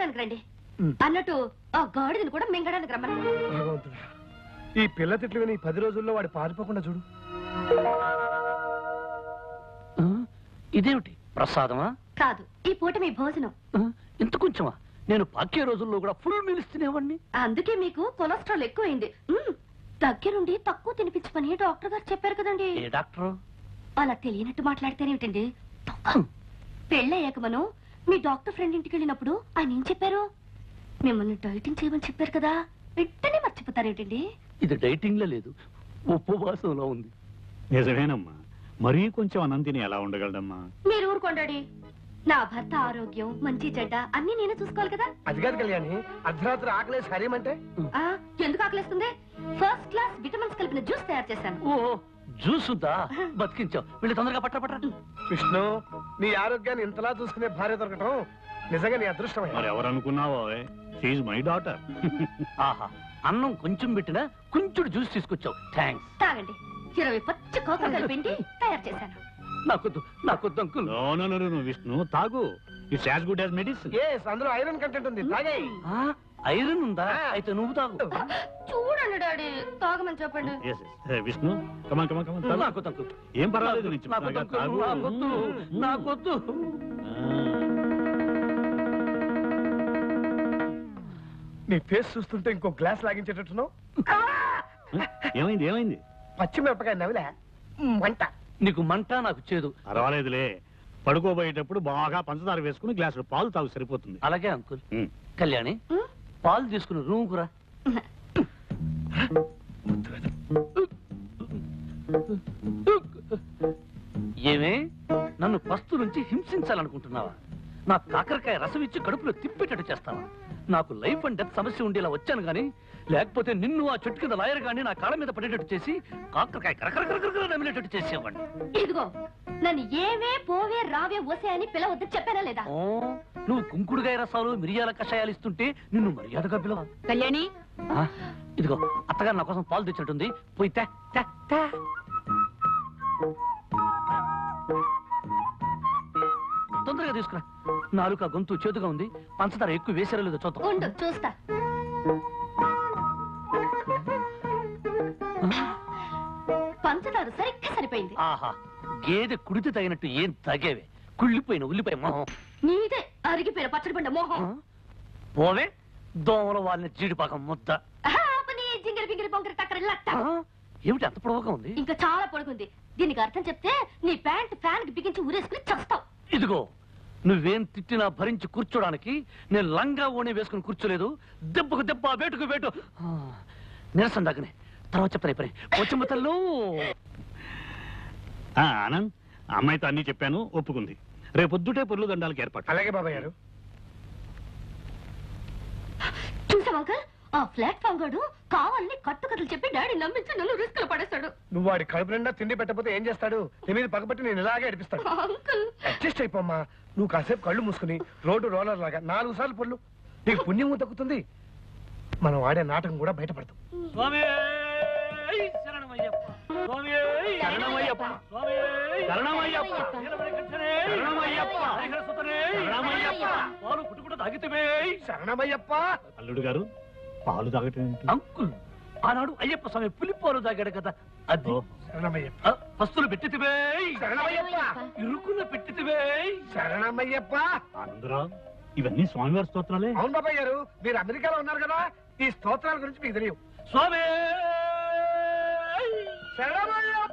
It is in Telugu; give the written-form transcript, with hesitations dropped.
భోజనానికి రండి అన్నట్టు ఆ గాడిదని కూడా మింగడానికి రమ్మను. ఈ పిల్ల తిట్లు విని 10 రోజుల్లో వాడు పారిపోకుండా చూడు. ఇదేమిటి ప్రసాదమా? కాదు, ఈ పూట మీ భోజనం. ఇంత కొంచెమా? నేను పాకే రోజుల్లో కూడా ఫుల్ మీల్స్ తినేవాడిని. అందుకే మీకు కొలెస్ట్రాల్ ఎక్కువైంది. దగ్గరుండి తక్కువ తినిపించమని డాక్టర్ గారు చెప్పారు కదండి. ఏ డాక్టర్? అలా తెలియనట్టు మాట్లాడితేనేమిటండి? పెళ్ళయ్యాక మనం మీ డాక్టర్ ఫ్రెండ్ ఇంటికి వెళ్ళినప్పుడు ఆయన ఏం చెప్పారు? మిమ్మల్ని డైటింగ్ చేయమని చెప్పారు కదా, వెంటనే మర్చిపోతారేమిటండి? ఇది డైటింగ్ లో లేదు, ఉపవాసంలో ఉంది. నిజమేనమ్మా, మరీ కొంచెం అన్నం తిని ఎలా ఉండగలడమ్మా? మీరు ఊరుకోండి. నా భర్త ఆరోగ్యం మంచి చెడ్డ అన్ని నేనే చూసుకోవాలి కదా. అది కాదు కళ్యాణి, అర్ధరాత్రి ఆకలేసి హరేమంటే ఎందుకు ఆకలేస్తుంది? ఫస్ట్ క్లాస్ విటమిన్స్ కలిపిన జ్యూస్ తయారు చేశాను. ఓ జ్యూస్ ఉందా? బతికించావు. వీళ్ళు తొందరగా పట్ట. విష్ణు, నీ ఆరోగ్యాన్ని ఇంతలా చూసుకునే భార్య దొరకటం నిజంగా నీ అదృష్టం. మరి ఎవరనుకున్నావో, షీఈ్ మై డాటర్. ఆహా, అన్నం కొంచెం పెట్టినా కొంచెం జ్యూస్ తీసుకొచ్చావు. థ్యాంక్స్. తాగండి. 20 పచ్చి కోకలు కలిపిండి తయారు చేశాను. నాకొద్దు అంకుల్. నో విష్ణు, తాగు. It's as good as medicine. అందులో ఐరన్ కంటెంట్ ఉంది, తాగే. ఐరన్ ఉందా? అయితే నువ్వు తాగు. చూడండి డాడీ, తాగమని చెప్పండి. విష్ణు, నాకొద్దు. ఏం పర్వాలేదు. నాకొద్దు. నీ ఫేస్ చూస్తుంటే ఇంకో గ్లాస్ లాగించేటట్టున్నావు. ఏమైంది? పచ్చిమిరపకాయ నవిలే మంట. నీకు మంట, నాకు చేదు. పర్వాలేదులే, పడుకోబోయేటప్పుడు బాగా పంచదార వేసుకుని గ్లాసులో పాలు తాగు, సరిపోతుంది. అలాగే అంకుల్. కళ్యాణి, పాలు తీసుకుని రూమ్ కురా. ఏమే, నన్ను పస్తు నుంచి హింసించాలనుకుంటున్నావా? నా కాకరకాయ రసం ఇచ్చి కడుపులో తిప్పేటట్టు చేస్తావా? నాకు లైఫ్ అండ్ డెత్ సమస్య ఉండేలా వచ్చాను గానీ, లేకపోతే నిన్ను ఆ చెట్టు కింద లాయర్ గాని నా కాళ్ళ మీద పడేటట్టు చేసి కాకరకాయ కరకరకరకర నమిలేటట్టు చేసేవాడిని. ఇదిగో, నన్ను ఏవే పోవే రావే ఓసే అని పిలవద్దు చెప్పానా లేదా? నువ్వు కుంకుడుగాయ రసాలు మిరియాల కషాయాలు ఇస్తుంటే నిన్ను మర్యాదగా పిలవ. కళ్యాణి, ఇదిగో అత్తగారు నా కోసం పాలు తెచ్చినట్టుంది, పోయి తొందరగా తీసుకురా. నాలుక గొంతు చేతుగా ఉంది, పంచదార ఎక్కువ వేసారో లేదో చూద్దాం. చూస్తా. పంచదార సరిగ్గా సరిపోయింది. ఆహా, గేదె కుడితే తగినట్టు ఏం తగేవే? కుళ్ళిపోయిన ఉల్లిపాయ మొహం. నీదే అరిగిపోయిన పచ్చడి పండ మొహం. పోవే, దోమల వాళ్ళని జీడిపాకం ముద్ద. జింగిరి బింగిరి బొంగిరి టక్కరి లట్ట. ఏమిటి అంత పొడవుగా ఉంది? ఇంకా చాలా పొడుగుంది. దీనికి అర్థం చెప్తే నీ ప్యాంట్ ఫ్యాన్ కి బిగించి ఊరేసుకుని చస్తావు. ఇదిగో, నువ్వేం తిట్టినా భరించి కూర్చోడానికి నేను లంగా ఓణి వేసుకుని కూర్చోలేదు. దెబ్బకు దెబ్బ, వేటుకు వేటు. నిరసన దగ్గనే తర్వాత చెప్తాను. పని వచ్చమ్మతల్లో. ఆనంద్, అమ్మాయితో అన్ని చెప్పాను, ఒప్పుకుంది. రేపొద్దుటే పొర్లు దండాలకు ఏర్పాటు. అలాగే బాబాయ్ గారు. చూసావా అంకల్, ఆ ప్లాట్ఫామ్ గాడు కావాలని కట్టుకథలు చెప్పి డాడీ నమ్మించి నన్ను రిస్క్ లో పడేస్తాడు. నువ్వు వాడి కడుపు నిండా తిండి పెట్టకపోతే ఏం చేస్తాడు? నీ మీద పగబట్టి నేను ఇలాగే అడిపిస్తాడు. అడ్జస్ట్ అయిపోమ్మా. నువ్వు కాసేపు కళ్ళు మూసుకుని రోడ్డు రోలర్ లాగా 4 సార్లు పొర్లు, నీకు పుణ్యము దక్కుతుంది. మనం ఆడే నాటకం కూడా బయటపడతాం. అల్లుడు గారు, పాలు తాగటం అంకుల్, ఆనాడు అయ్యప్ప స్వామి పులిపాలు తాగాడు కదా, అది. పస్తులు పెట్టితివే, ఇరుకులు పెట్టితివే. శరణమయ్యప్ప. అందరూ ఇవన్నీ స్వామివారి స్తోత్రాలే. అవును బాబాయ్ గారు, మీరు అమెరికాలో ఉన్నారు కదా, ఈ స్తోత్రాల గురించి మీకు తెలియవు. స్వామి శరణమయ్యప్ప.